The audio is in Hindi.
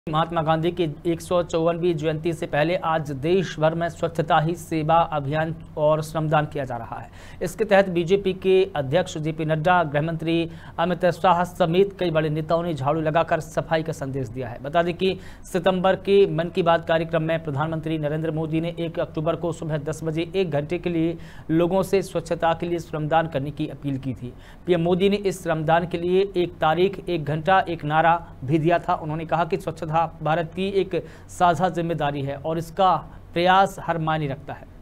महात्मा गांधी की 154वीं जयंती से पहले आज देश भर में स्वच्छता ही सेवा अभियान और श्रमदान किया जा रहा है। इसके तहत बीजेपी के अध्यक्ष जेपी नड्डा, गृह मंत्री अमित शाह समेत कई बड़े नेताओं ने झाड़ू लगाकर सफाई का संदेश दिया है। बता दें कि सितंबर के मन की बात कार्यक्रम में प्रधानमंत्री नरेंद्र मोदी ने 1 अक्टूबर को सुबह 10 बजे 1 घंटे के लिए लोगों से स्वच्छता के लिए श्रमदान करने की अपील की थी। पीएम मोदी ने इस श्रमदान के लिए 1 तारीख 1 घंटा 1 नारा भी दिया था। उन्होंने कहा कि स्वच्छता भारत की एक साझा जिम्मेदारी है और इसका प्रयास हर मायने रखता है।